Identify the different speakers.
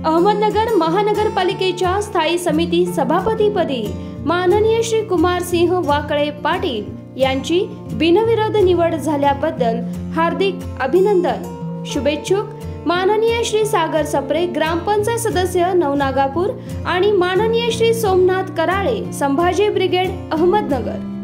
Speaker 1: अहमदनगर महानगरपालिकेच्या स्थायी समिती सभापतीपदी माननीय श्री कुमार सिंह वाकळे पाटील यांची बिनविरोध निवड झाल्याबद्दल हार्दिक अभिनंदन। शुभेच्छुक माननीय श्री सागर सप्रे ग्रामपंचायत सदस्य नवनागापूर आणि माननीय श्री सोमनाथ कराळे संभाजी ब्रिगेड अहमदनगर।